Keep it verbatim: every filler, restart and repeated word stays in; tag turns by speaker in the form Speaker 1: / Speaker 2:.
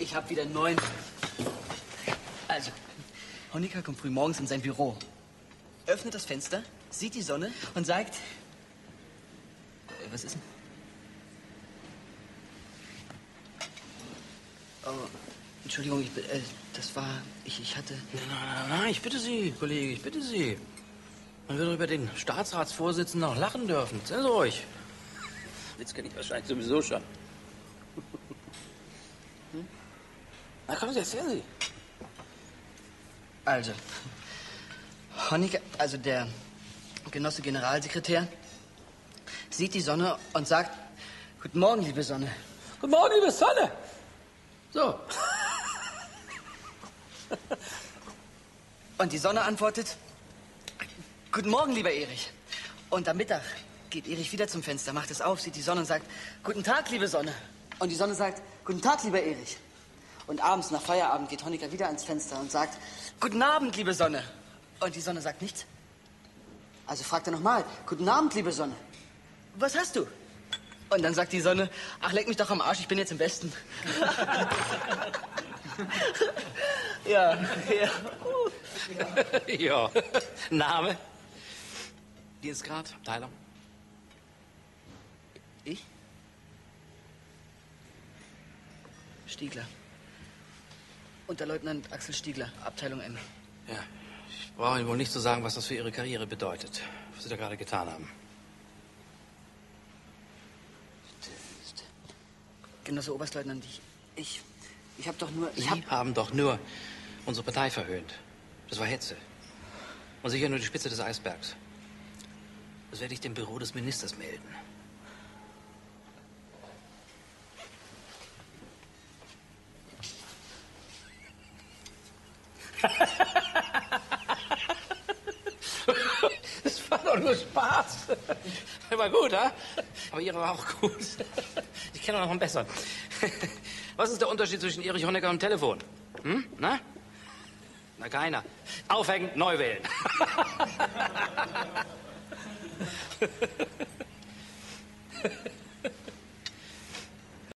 Speaker 1: Ich habe wieder neun. Also, Honecker kommt früh morgens in sein Büro, öffnet das Fenster, sieht die Sonne und sagt... Äh, was ist denn? Oh, Entschuldigung, ich, äh, das war... Ich, ich hatte...
Speaker 2: Nein, nein, nein, nein, ich bitte Sie, Kollege, ich bitte Sie. Man wird doch über den Staatsratsvorsitzenden noch lachen dürfen. Erzählen Sie ruhig. Witz kenne ich wahrscheinlich sowieso schon. Hm? Na, kommen Sie, erzählen Sie.
Speaker 1: Also, Honecker, also der Genosse Generalsekretär, sieht die Sonne und sagt, guten Morgen, liebe Sonne.
Speaker 2: Guten Morgen, liebe Sonne. So.
Speaker 1: Und die Sonne antwortet, guten Morgen, lieber Erich. Und am Mittag geht Erich wieder zum Fenster, macht es auf, sieht die Sonne und sagt, guten Tag, liebe Sonne. Und die Sonne sagt, guten Tag, lieber Erich. Und abends nach Feierabend geht Honecker wieder ans Fenster und sagt, guten Abend, liebe Sonne. Und die Sonne sagt nichts. Also fragt er nochmal, guten Abend, liebe Sonne. Was hast du? Und dann sagt die Sonne, ach, leck mich doch am Arsch, ich bin jetzt im Westen. ja, ja.
Speaker 2: ja. Name? Dienstgrad? Abteilung?
Speaker 1: Ich? Stiegler. Unterleutnant Axel Stiegler, Abteilung M.
Speaker 2: Ja, ich brauche Ihnen wohl nicht zu sagen, was das für Ihre Karriere bedeutet, was Sie da gerade getan haben.
Speaker 1: Genosse Oberstleutnant, ich... Ich, ich habe doch nur... Ich
Speaker 2: Sie
Speaker 1: hab...
Speaker 2: haben doch nur unsere Partei verhöhnt. Das war Hetze. Und sicher nur die Spitze des Eisbergs. Das werde ich dem Büro des Ministers melden. Das war doch nur Spaß. War gut, ha? Aber Ihre war auch gut. Ich kenne noch einen besseren. Was ist der Unterschied zwischen Erich Honecker und dem Telefon? Hm? Na? Na, keiner. Aufhängen, neu wählen.